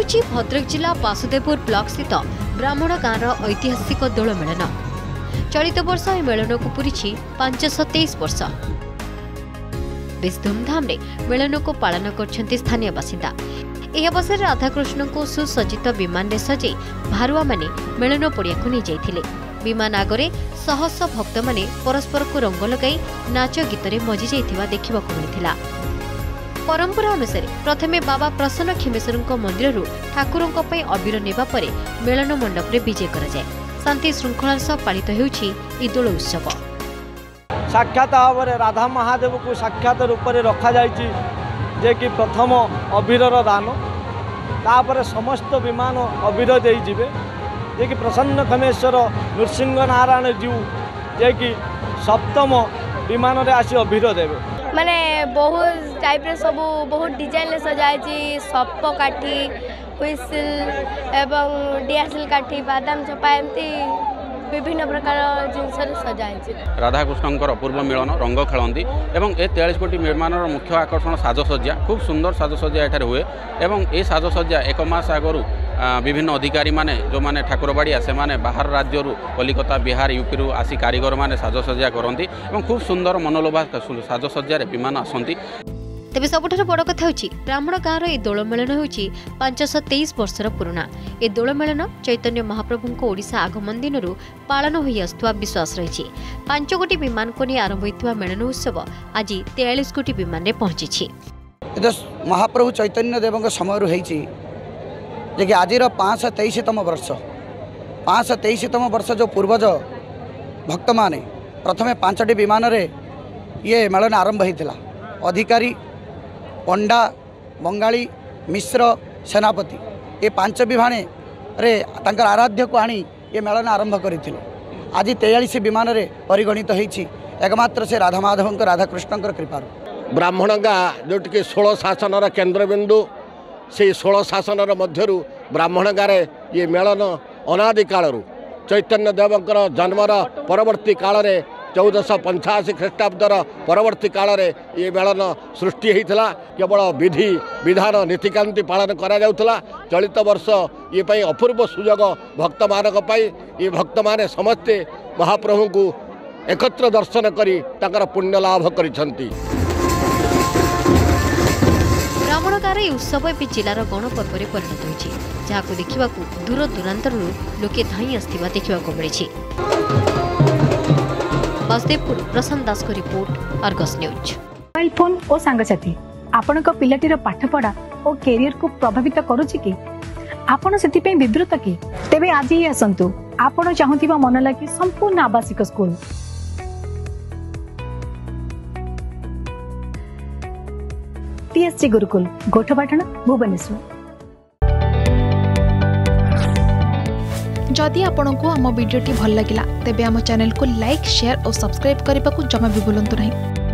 होची भद्रक जिला वासुदेवपुर ब्लॉक स्थित ब्राह्मण गाँव ऐतिहासिक दोल मेलन। चलित वर्ष यह मेलन को पूरी 523 वर्ष। बेस धूमधाम मेलन को पालन कर स्थानीय बासिंदा। यह अवसर राधाकृष्ण को सुसज्जित विमान में सजे भारुआ माने मेलन पड़िया को नहीं जाइथिले। विमान आगरे शह शह भक्त माने परस्पर को रंग लगाई नाच गीत मजी जाइथिबा देखिबाकु मिलिथिला। परंपरा अनुसार प्रथमे बाबा प्रसन्न खेमेश्वर मंदिर ठाकुरों अबीर नेबा परे मेलन मंडप रे विजय करा जाए। शांति श्रृंखला सह पालित हेउछि ई दोल उत्सव। साक्षात भाव राधा महादेव को साक्षात रूप में रखा जाइछि जे कि प्रथम अबीरर दान तापर समस्त विमान अबीर दे जिवे जे कि प्रसन्न खमेश्वर नृसिंह नारायण जीव जे कि सप्तम विमान रे आसी अबीर देवे। माने बहुत टाइप रे सब बहुत डिजाइन ले सजाई सप काठी हुइसिल एवं डीएसएल काठी बादाम चपा एमती विभिन्न प्रकार जिनस सजाई। राधाकृष्णଙ୍କର अपूर्व मिलन रंग खेलती एवं ए 43 कोटी निर्माण मुख्य आकर्षण साजसज्जा खूब सुंदर साजसज्जा एठार हुए एवं ए साजसज्जा एक मास आगु विभिन्न अधिकारी माने जो माने ठाकुरबाड़िया से माने बाहर राज्य कलिकता बिहार यूपी रु आसी कारीगर माने साजसज्जा करती एवं खूब सुंदर मनोलोभा साजसज्जा विमान आसती। तेज सबुठ बड़ कथा होची ब्राह्मण गाँव ये दोल मेलन होची 523 वर्षर पुराणा। ए दोल मेलन चैतन्य महाप्रभु ओडिशा आगमन दिन पालन हो आसुवा विश्वास रही। 5 कोटी विमान को नहीं आरंभ होता मेलन उत्सव आज 43 कोटी विमान में पहुंची। महाप्रभु चैतन्य देव समय जे आज 523तम वर्ष 523तम वर्ष जो पूर्वज भक्त माने प्रथमे 5टी विमान ये मेलन आरंभ होता। अधिकारी पंडा बंगाली मिश्र सेनापति ये 5 विमाने रे तांकर आराध्य को आनी ये मेलन आरंभ करते। आज 43 विमान रे परिगणित होती एकमात्र से राधा माधव राधाकृष्ण कृपा। ब्राह्मण गाँ जोटि 16 शासन केन्द्रबिंदु से 16 शासन मध्यरु ब्राह्मण गाँव ये मेलन अनादि कालरू चैतन्य देवंकर जन्मर परवर्ती काल रे 1485 ख्रीष्टाब्दर परवर्ती काल रे ये मेलन सृष्टि होता। केवल विधि विधान नीतिकांति पालन करा जाउथला। चलित वर्ष ये पई अपूर्व सुजोग भक्त मानक पई ये भक्त माने समस्ते महाप्रभु को एकत्र दर्शन करी तांकर पुण्य लाभ करिसंती। ब्राह्मण गाँव ये उत्सव ए जिलार गणपर्व में परिणत होइछि जहां देखा दूर दूरांतर लोके धाई आसथिबा देखा मिली। वासुदेवपुर प्रशांत दास को report Argus news. Mobile phone और सांगसाथी आपण पाठपढ़ा और कैरियर को प्रभावित करुच्ची कि आपण से विवृत कि तेबे आज ही आसतु आपण चाहूबा मन लगी संपूर्ण आवासिक स्कूल TSG गुरुकुल गोठपाटण भुवनेश्वर। जदि आपंक आम भिडी भल लगा तेब आम चैनल को लाइक शेयर और सब्सक्राइब करने को जमा भी भूलु नहीं।